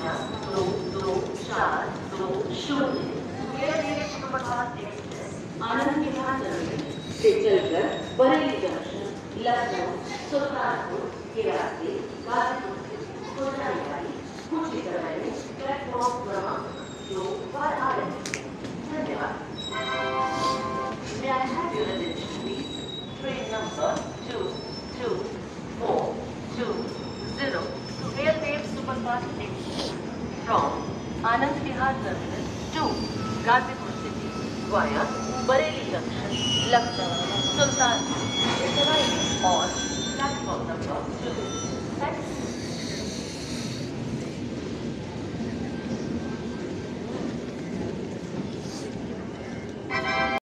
संख्या 2240 Meerut superfast express Anand Vihar terminal से चलकर बरेली जंक्शन, लखनऊ, सुल्तानपुर के रास्ते गाजीपुर से हो जाने वाली कुछ ही समय में प्लेटफॉर्म क्रमांक 2 पर आ रही है। धन्यवाद। May I have your attention, please? Train number 22420 Railways Superfast Express from Anand Vihar Terminal to Gazipur City via Bareilly Junction, Lucknow, Sultanpur